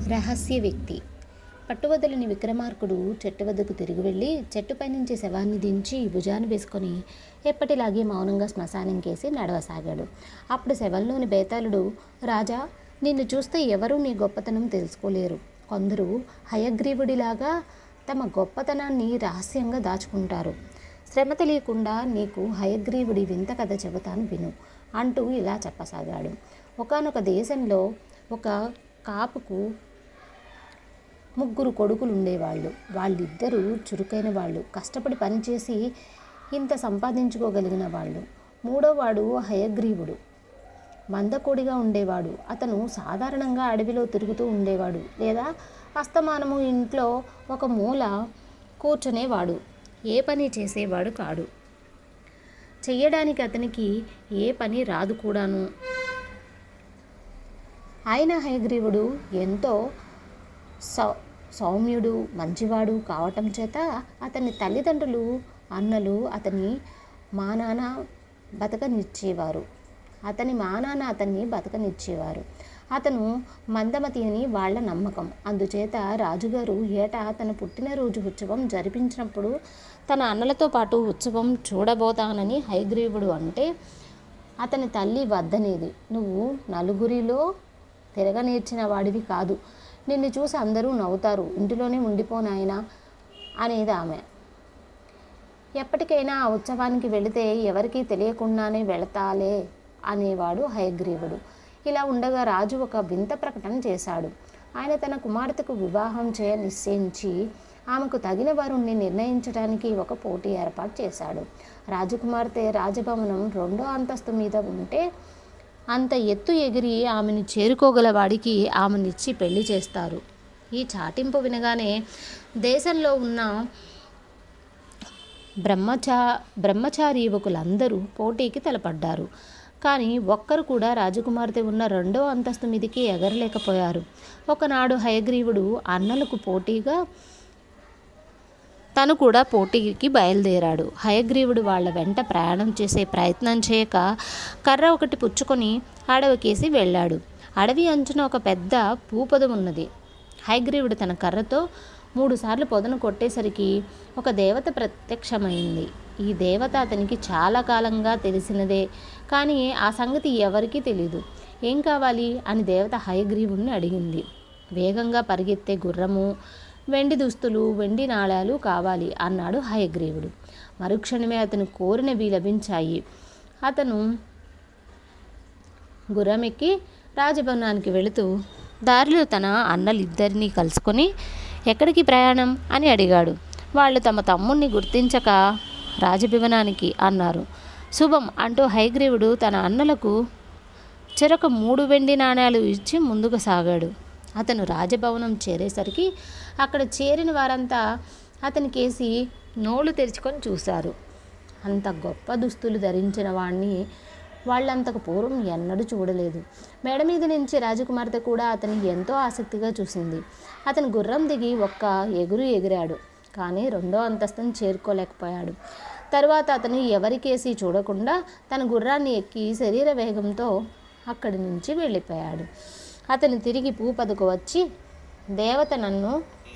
రహస్య వ్యక్తి. పట్టువదలని విక్రమార్కుడు చెట్టు వద్దకు తిరిగి వెళ్ళి చెట్టుపై నుంచి శవాన్ని దించి భుజాన్ని వేసుకొని ఎప్పటిలాగే మౌనంగా శ్మశానం కేసి నడవసాగాడు. అప్పుడు శవంలోని బేతాళుడు, రాజా, నిన్ను చూస్తే ఎవరూ నీ గొప్పతనం తెలుసుకోలేరు. కొందరు హయగ్రీవుడిలాగా తమ గొప్పతనాన్ని రహస్యంగా దాచుకుంటారు. శ్రమ తెలియకుండా నీకు హయగ్రీవుడి వింత కథ చెబుతాను విను అంటూ ఇలా చెప్పసాగాడు. ఒకానొక దేశంలో ఒక కాపుకు 3 కొడుకులు ఉండేవాళ్ళు. వాళ్ళిద్దరూ చురుకైన వాళ్ళు, కష్టపడి పనిచేసి ఇంత సంపాదించుకోగలిగిన వాళ్ళు. 3వవాడు హయగ్రీవుడు. మందకోడిగా ఉండేవాడు. అతను సాధారణంగా అడవిలో తిరుగుతూ ఉండేవాడు, లేదా అస్తమానము ఇంట్లో ఒక మూల కూర్చునేవాడు. ఏ పని చేసేవాడు కాడు. చెయ్యడానికి అతనికి ఏ పని రాదు కూడాను. ఆయన హయగ్రీవుడు ఎంతో సౌమ్యుడు, మంచివాడు కావటం చేత అతని తల్లిదండ్రులు, అన్నలు అతని మానాన బతకనిచ్చేవారు. అతను మందమతి అని వాళ్ళ నమ్మకం. అందుచేత రాజుగారు ఏటా తన పుట్టినరోజు ఉత్సవం జరిపించినప్పుడు తన అన్నలతో పాటు ఉత్సవం చూడబోతానని హయగ్రీవుడు అంటే అతని తల్లి వద్దనేది. నువ్వు నలుగురిలో తిరగనేర్చిన వాడివి కాదు, నిన్ను చూసి అందరూ నవ్వుతారు, ఇంటిలోనే ఉండిపోనాయనా అనేది ఆమె. ఎప్పటికైనా ఆ ఉత్సవానికి వెళితే ఎవరికీ తెలియకుండానే వెళతాలే అనేవాడు హయగ్రీవుడు. ఇలా ఉండగా రాజు ఒక వింత ప్రకటన చేశాడు. ఆయన తన కుమార్తెకు వివాహం చేయ నిశ్చయించి ఆమెకు తగిన వరుణ్ణి నిర్ణయించడానికి ఒక పోటీ ఏర్పాటు చేశాడు. రాజకుమార్తె రాజభవనం 2వ అంతస్తు మీద ఉంటే అంత ఎత్తు ఎగిరి ఆమెను చేరుకోగల వాడికి ఆమెనిచ్చి పెళ్లి చేస్తారు. ఈ చాటింపు వినగానే దేశంలో ఉన్న బ్రహ్మచారి యువకులందరూ పోటీకి తలపడ్డారు. కానీ ఒక్కరు కూడా రాజకుమార్తె ఉన్న 2వ అంతస్తు మీదికి ఎగరలేకపోయారు. ఒకనాడు హయగ్రీవుడు అన్నలకు పోటీగా తను కూడా పోటీకి బయలుదేరాడు. హయగ్రీవుడు వాళ్ళ వెంట ప్రయాణం చేసే ప్రయత్నం చేయక కర్ర ఒకటి పుచ్చుకొని అడవికేసి వెళ్ళాడు. అడవి అంచున ఒక పెద్ద పూపొద ఉన్నది. హయగ్రీవుడు తన కర్రతో 3 సార్లు పొదను కొట్టేసరికి ఒక దేవత ప్రత్యక్షమైంది. ఈ దేవత అతనికి చాలా కాలంగా తెలిసినదే, కానీ ఆ సంగతి ఎవరికీ తెలీదు. ఏం కావాలి అని దేవత హయగ్రీవుడిని అడిగింది. వేగంగా పరిగెత్తే గుర్రము, వెండి దుస్తులు, వెండి నాణాలు కావాలి అన్నాడు హయగ్రీవుడు. మరుక్షణమే అతను కోరినవి లభించాయి. అతను గుర్రమెక్కి రాజభవనానికి వెళుతూ దారిలో తన అన్నలిద్దరినీ కలుసుకొని ఎక్కడికి ప్రయాణం అని అడిగాడు. వాళ్ళు తమ తమ్ముణ్ణి గుర్తించక రాజభవనానికి అన్నారు. శుభం అంటూ హయగ్రీవుడు తన అన్నలకు చెరొక 3 వెండి నాణాలు ఇచ్చి ముందుకు సాగాడు. అతను రాజభవనం చేరేసరికి అక్కడ చేరిన వారంతా అతనికేసి నోళ్లు తెరుచుకొని చూశారు. అంత గొప్ప దుస్తులు ధరించిన వాణ్ణి వాళ్ళంతకు పూర్వం ఎన్నడూ చూడలేదు. మేడ మీద నుంచి రాజకుమార్తె కూడా అతన్ని ఎంతో ఆసక్తిగా చూసింది. అతను గుర్రం దిగి ఒక్క ఎగిరాడు, కానీ 2వ అంతస్తును చేరుకోలేకపోయాడు. తరువాత అతను ఎవరికేసి చూడకుండా తన గుర్రాన్ని ఎక్కి శరీర వేగంతో అక్కడి నుంచి వెళ్ళిపోయాడు. అతను తిరిగి పూపదకు వచ్చి, దేవత నన్ను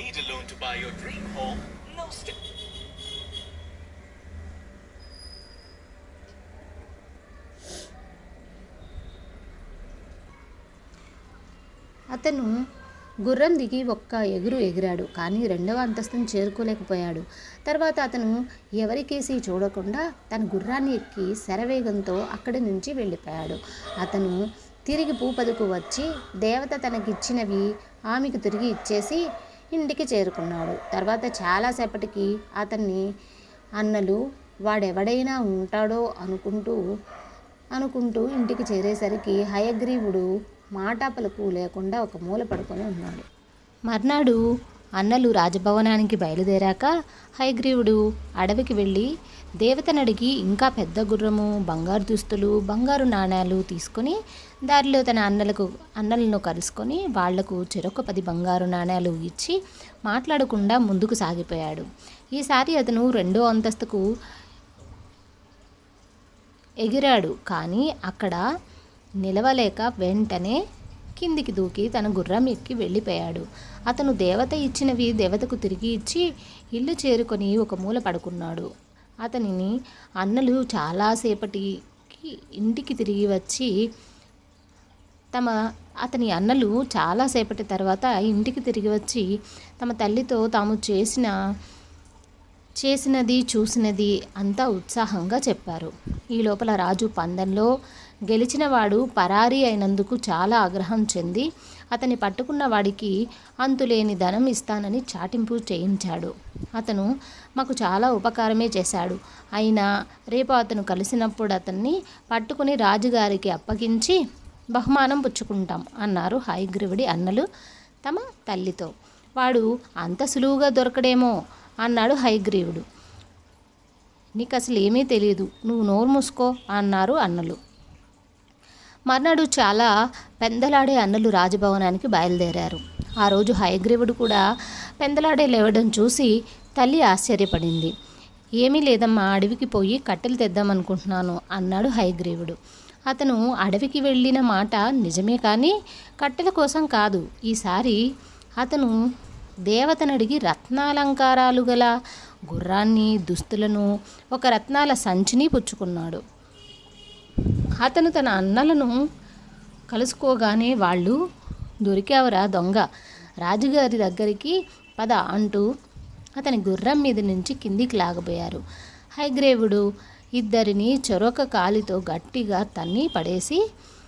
అతను గుర్రం దిగి ఒక్క ఎగిరాడు, కానీ 2వ అంతస్తును చేరుకోలేకపోయాడు. తర్వాత అతను ఎవరికేసి చూడకుండా తన గుర్రాన్ని ఎక్కి శరవేగంతో అక్కడి నుంచి వెళ్ళిపోయాడు. అతను తిరిగి పూపదకు వచ్చి దేవత తనకిచ్చినవి ఆమెకు తిరిగి ఇచ్చేసి ఇంటికి చేరుకున్నాడు. తర్వాత చాలాసేపటికి అతన్ని అన్నలు వాడెవడైనా ఉంటాడో అనుకుంటూ ఇంటికి చేరేసరికి హయగ్రీవుడు మాటా పలుకు లేకుండా ఒక మూల పడుకొని ఉన్నాడు. మర్నాడు అన్నలు రాజభవనానికి బయలుదేరాక హయగ్రీవుడు అడవికి వెళ్ళి దేవతనడిగి ఇంకా పెద్ద గుర్రము, బంగారు దుస్తులు, బంగారు నాణాలు తీసుకొని దారిలో తన అన్నలను కలుసుకొని వాళ్లకు చెరొక 10 బంగారు నాణాలు ఇచ్చి మాట్లాడకుండా ముందుకు సాగిపోయాడు. ఈసారి అతను 2వ అంతస్తుకు ఎగిరాడు, కానీ అక్కడ నిలవలేక వెంటనే కిందికి దూకి తన గుర్రం ఎక్కి వెళ్ళిపోయాడు. అతను దేవత ఇచ్చినవి దేవతకు తిరిగి ఇచ్చి ఇల్లు చేరుకొని ఒక మూల పడుకున్నాడు. అతనిని అన్నలు చాలాసేపటికి ఇంటికి తిరిగి వచ్చి అతని అన్నలు చాలాసేపటి తర్వాత ఇంటికి తిరిగి వచ్చి తమ తల్లితో తాము చేసినది చూసినది అంతా ఉత్సాహంగా చెప్పారు. ఈ లోపల రాజు పందెంలో గెలిచిన వాడు పరారీ అయినందుకు చాలా ఆగ్రహం చెంది అతన్ని పట్టుకున్న వాడికి అంతులేని ధనం ఇస్తానని చాటింపు చేయించాడు. అతను మాకు చాలా ఉపకారమే చేశాడు. అయినా రేపు అతను కలిసినప్పుడు అతన్ని పట్టుకుని రాజుగారికి అప్పగించి బహుమానం పుచ్చుకుంటాం అన్నారు హయగ్రీవుడి అన్నలు తమ తల్లితో. వాడు అంత సులువుగా దొరకడేమో అన్నాడు హయగ్రీవుడు. నీకు అసలు ఏమీ తెలియదు, నువ్వు నోరు మూసుకో అన్నారు అన్నలు. మర్నాడు చాలా పెందలాడే అన్నలు రాజభవనానికి బయలుదేరారు. ఆ రోజు హయగ్రీవుడు కూడా పెందలాడే లేవడం చూసి తల్లి ఆశ్చర్యపడింది. ఏమీ లేదమ్మా, అడవికి పోయి కట్టెలు తెద్దామనుకుంటున్నాను అన్నాడు హయగ్రీవుడు. అతను అడవికి వెళ్ళిన మాట నిజమే, కానీ కట్టెల కోసం కాదు. ఈసారి అతను దేవతనడిగి రత్నాలంకారాలు గల గుర్రాన్ని, దుస్తులను, ఒక రత్నాల సంచిని పుచ్చుకున్నాడు. అతను తన అన్నలను కలుసుకోగానే వాళ్ళు, దొరికావురా దొంగ, రాజుగారి దగ్గరికి పద అంటూ అతని గుర్రం మీద నుంచి కిందికి లాగబోయారు. హయగ్రీవుడు ఇద్దరిని చెరొక కాలితో గట్టిగా తన్ని పడేసి,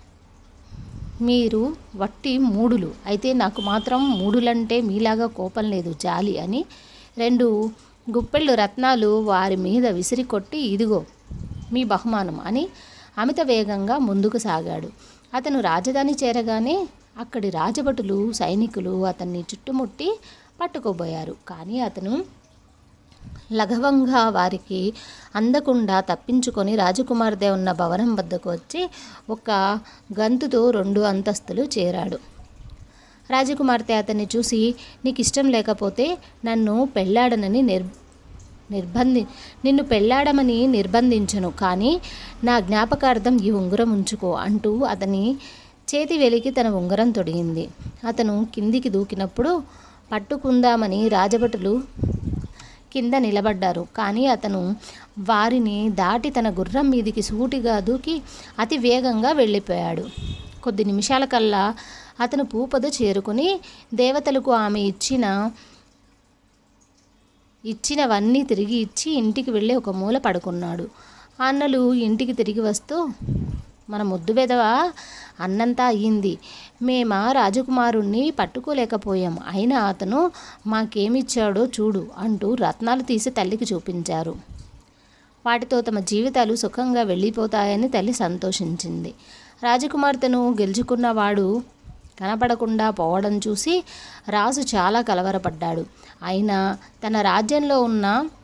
మీరు వట్టి మూడులు, అయితే నాకు మాత్రం మూడులంటే మీలాగా కోపం లేదు, జాలి అని 2 గుప్పెళ్ళు రత్నాలు వారి మీద విసిరి కొట్టి, ఇదిగో మీ బహుమానం అని అమిత వేగంగా ముందుకు సాగాడు. అతను రాజధాని చేరగానే అక్కడి రాజభటులు, సైనికులు అతన్ని చుట్టుముట్టి పట్టుకోబోయారు. కానీ అతను లఘవంగా వారికి అందకుండా తప్పించుకొని రాజకుమార్తె ఉన్న భవనం వద్దకు వచ్చి ఒక గంతుతో 2 అంతస్తులు చేరాడు. రాజకుమార్తె అతన్ని చూసి, నీకు ఇష్టం లేకపోతే నన్ను పెళ్ళాడనని నిన్ను పెళ్ళాడమని నిర్బంధించను, కానీ నా జ్ఞాపకార్థం ఈ ఉంగరం ఉంచుకో అంటూ అతని చేతి వెలికి తన ఉంగరం తొడిగింది. అతను కిందికి దూకినప్పుడు పట్టుకుందామని రాజభటులు కింద నిలబడ్డారు. కానీ అతను వారిని దాటి తన గుర్రం మీదికి సూటిగా దూకి అతి వేగంగా వెళ్ళిపోయాడు. కొద్ది నిమిషాల కల్లా అతను పూపద చేరుకుని దేవతలకు ఆమె ఇచ్చినవన్నీ తిరిగి ఇచ్చి ఇంటికి వెళ్ళి ఒక మూల పడుకున్నాడు. అన్నలు ఇంటికి తిరిగి వస్తూ, మన ముద్దు వెధవ అన్నంతా అయ్యింది, మేమా రాజకుమారుణ్ణి పట్టుకోలేకపోయాం, అయినా అతను మాకేమిచ్చాడో చూడు అంటూ రత్నాలు తీసి తల్లికి చూపించారు. వాటితో తమ జీవితాలు సుఖంగా వెళ్ళిపోతాయని తల్లి సంతోషించింది. రాజకుమార్తెను గెలుచుకున్నవాడు కనపడకుండా పోవడం చూసి రాజు చాలా కలవరపడ్డాడు. అయినా తన రాజ్యంలో ఉన్న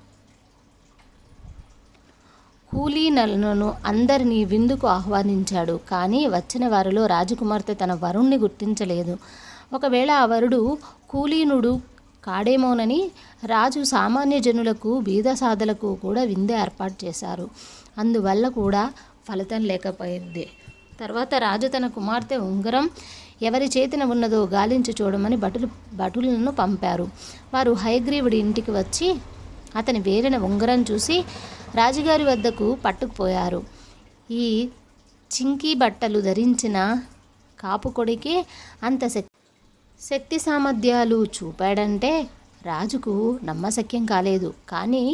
కూలీలను అందరినీ విందుకు ఆహ్వానించాడు. కానీ వచ్చిన వారిలో రాజకుమార్తె తన వరుణ్ణి గుర్తించలేదు. ఒకవేళ ఆ వరుడు కూలీనుడు కాడేమోనని రాజు సామాన్య జనులకు, బీదసాదలకు కూడా విందు ఏర్పాటు చేశారు. అందువల్ల కూడా ఫలితం లేకపోయింది. తర్వాత రాజు తన కుమార్తె ఉంగరం ఎవరి చేతిన ఉన్నదో గాలించి చూడమని భటులను పంపారు. వారు హయగ్రీవుడి ఇంటికి వచ్చి అతని వేలిన ఉంగరం చూసి రాజుగారి వద్దకు పట్టుకుపోయారు. ఈ చింకీ బట్టలు ధరించిన కాపు కొడికే అంత శక్తి సామర్థ్యాలు చూపాడంటే రాజుకు నమ్మశక్యం కాలేదు. కానీ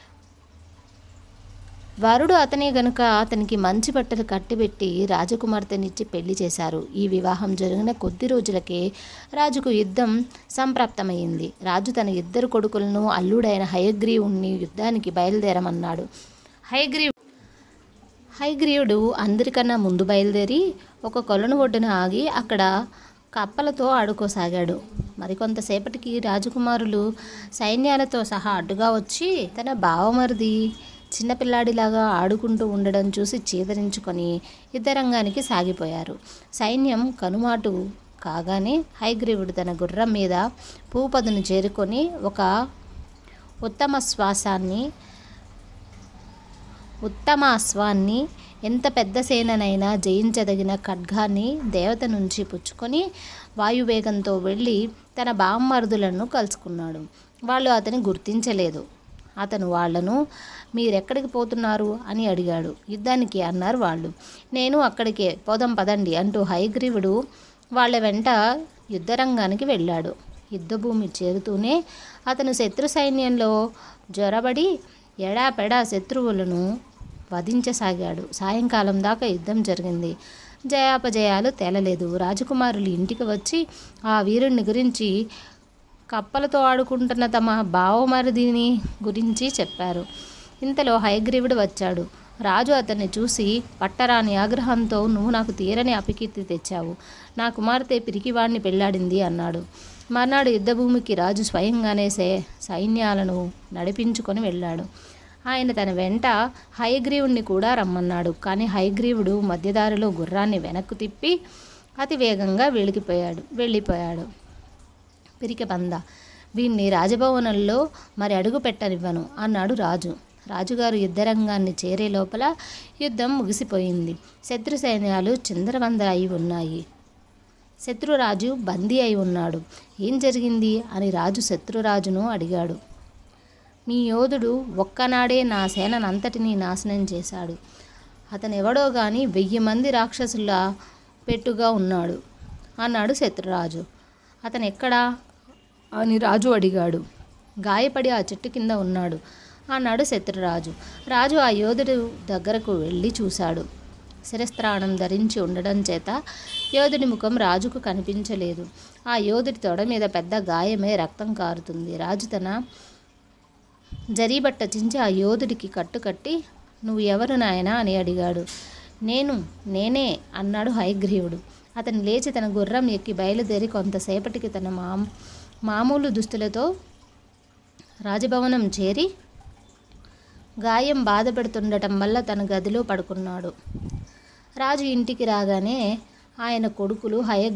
వరుడు అతనే గనుక అతనికి మంచి బట్టలు కట్టిబెట్టి రాజకుమార్తెనిచ్చి పెళ్లి చేశారు. ఈ వివాహం జరిగిన కొద్ది రోజులకే రాజుకు యుద్ధం సంప్రాప్తమైంది. రాజు తన 2 కొడుకులను, అల్లుడైన హయగ్రీవుణ్ణి యుద్ధానికి బయలుదేరమన్నాడు. హయగ్రీవుడు అందరికన్నా ముందు బయలుదేరి ఒక కొలను ఒడ్డున ఆగి అక్కడ కప్పలతో ఆడుకోసాగాడు. మరికొంతసేపటికి రాజకుమారులు సైన్యాలతో సహా అడ్డుగా వచ్చి తన బావమరిది చిన్నపిల్లాడిలాగా ఆడుకుంటూ ఉండడం చూసి చీదరించుకొని యుద్ధరంగానికి సాగిపోయారు. సైన్యం కనుమాటు కాగానే హయగ్రీవుడు తన గుర్రం మీద పూపదును చేరుకొని ఒక ఉత్తమ అశ్వాన్ని ఎంత పెద్ద సేననైనా జయించదగిన ఖడ్గాన్ని దేవత నుంచి పుచ్చుకొని వాయువేగంతో వెళ్ళి తన బామ్మరుదులను కలుసుకున్నాడు. వాళ్ళు అతని గుర్తించలేదు. అతను వాళ్లను మీరెక్కడికి పోతున్నారు అని అడిగాడు. యుద్ధానికి అన్నారు వాళ్ళు. నేను అక్కడికే, పోదాం పదండి అంటూ హయగ్రీవుడు వాళ్ళ వెంట యుద్ధరంగానికి వెళ్ళాడు. యుద్ధభూమి చేరుతూనే అతను శత్రు సైన్యంలో జొరబడి ఎడాపెడా శత్రువులను వధించసాగాడు. సాయంకాలం దాకా యుద్ధం జరిగింది. జయాపజయాలు తేలలేదు. రాజకుమారులు ఇంటికి వచ్చి ఆ వీరుణ్ణి గురించి, కప్పలతో ఆడుకుంటున్న తమ బావమరిదిని గురించి చెప్పారు. ఇంతలో హయగ్రీవుడు వచ్చాడు. రాజు అతన్ని చూసి పట్టరాని ఆగ్రహంతో, నువ్వు నాకు తీరని అపకీర్తి తెచ్చావు. నా కుమార్తె పిరికివాణ్ణి పెళ్లాడింది అన్నాడు. మర్నాడు యుద్ధభూమికి రాజు స్వయంగానే సైన్యాలను నడిపించుకొని వెళ్ళాడు. ఆయన తన వెంట హయగ్రీవుణ్ణి కూడా రమ్మన్నాడు. కానీ హయగ్రీవుడు మధ్యదారిలో గుర్రాన్ని వెనక్కు తిప్పి అతి వేగంగా వెళ్ళిపోయాడు. పిరికి పంద, వీణ్ణి రాజభవనంలో మరి అడుగు పెట్టనివ్వను అన్నాడు రాజు. రాజుగారు యుద్ధరంగాన్ని చేరే లోపల యుద్ధం ముగిసిపోయింది. శత్రు సైన్యాలు చిందరవందర అయి ఉన్నాయి. శత్రురాజు బందీ అయి ఉన్నాడు. ఏం జరిగింది అని రాజు శత్రురాజును అడిగాడు. మీ యోధుడు ఒక్కనాడే నా సేనంతటినీ నాశనం చేశాడు. అతనెవడో గాని 1000 మంది రాక్షసుల పెట్టుగా ఉన్నాడు అన్నాడు శత్రురాజు. అతనెక్కడా అని రాజు అడిగాడు. గాయపడి ఆ చెట్టు కింద ఉన్నాడు అన్నాడు శత్రురాజు. రాజు ఆ యోధుడు దగ్గరకు వెళ్ళి చూశాడు. శిరస్త్రాణం ధరించి ఉండడం చేత యోధుడి ముఖం రాజుకు కనిపించలేదు. ఆ యోధుడి తొడ మీద పెద్ద గాయమే రక్తం కారుతుంది. రాజు తన జరీబట్ట చించి ఆ యోధుడికి కట్టుకట్టి, నువ్వు ఎవరు నాయనా అని అడిగాడు. నేనే అన్నాడు హయగ్రీవుడు. అతను లేచి తన గుర్రం ఎక్కి బయలుదేరి కొంతసేపటికి తన మామూలు దుస్తులతో రాజభవనం చేరి గాయం బాధ పెడుతుండటం వల్ల తన గదిలో పడుకున్నాడు. రాజు ఇంటికి రాగానే ఆయన కొడుకులు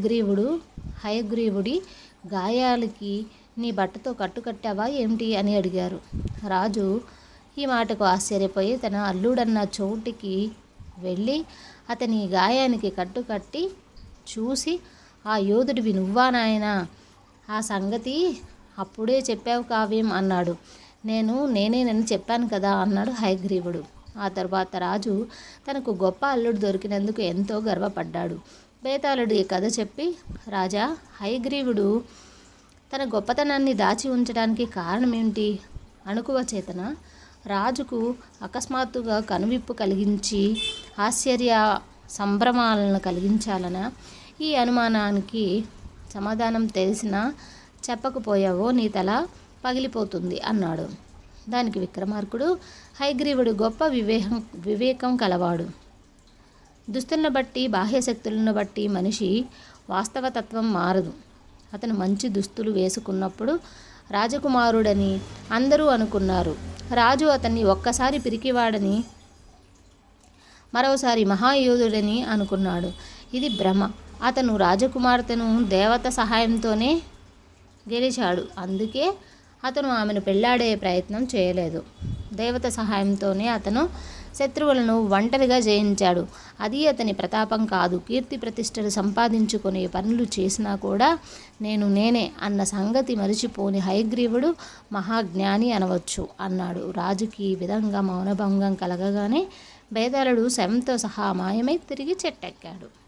హయగ్రీవుడి గాయాలకి నీ బట్టతో కట్టుకట్టావా ఏమిటి అని అడిగారు. రాజు ఈ మాటకు ఆశ్చర్యపోయి తన అల్లుడన్న చోటికి వెళ్ళి అతని గాయానికి కట్టుకట్టి చూసి, ఆ యోధుడివి నువ్వా నాయనా? ఆ సంగతి అప్పుడే చెప్పావు కావ్యం అన్నాడు. నేనేనని చెప్పాను కదా అన్నాడు హయగ్రీవుడు. ఆ తర్వాత రాజు తనకు గొప్ప అల్లుడు దొరికినందుకు ఎంతో గర్వపడ్డాడు. బేతాళుడు ఈ కథ చెప్పి, రాజా, హయగ్రీవుడు తన గొప్పతనాన్ని దాచి ఉంచడానికి కారణమేంటి? అణకువ చేతన? రాజుకు అకస్మాత్తుగా కనువిప్పు కలిగించి ఆశ్చర్య సంభ్రమాలను కలిగించాలనా? ఈ అనుమానానికి సమాధానం తెలిసినా చెప్పకపోయావో నీ తల పగిలిపోతుంది అన్నాడు. దానికి విక్రమార్కుడు, హయగ్రీవుడు గొప్ప వివేకం కలవాడు. దుస్తులను బట్టి, బాహ్యశక్తులను బట్టి మనిషి వాస్తవతత్వం మారదు. అతను మంచి దుస్తులు వేసుకున్నప్పుడు రాజకుమారుడని అందరూ అనుకున్నారు. రాజు అతన్ని ఒక్కసారి పిరికివాడని, మరోసారి మహాయోధుడని అనుకున్నాడు. ఇది భ్రమ. అతను రాజకుమార్తెను దేవత సహాయంతోనే గెలిచాడు. అందుకే అతను ఆమెను పెళ్లాడే ప్రయత్నం చేయలేదు. దేవత సహాయంతోనే అతను శత్రువులను ఒంటరిగా జయించాడు. అది అతని ప్రతాపం కాదు. కీర్తి ప్రతిష్టలు సంపాదించుకునే పనులు చేసినా కూడా నేనే అన్న సంగతి మరిచిపోని హయగ్రీవుడు మహాజ్ఞాని అనవచ్చు అన్నాడు. రాజుకి ఈ విధంగా మౌనభంగం కలగగానే బేతాళుడు శవంతో సహా మాయమై తిరిగి చెట్టెక్కాడు.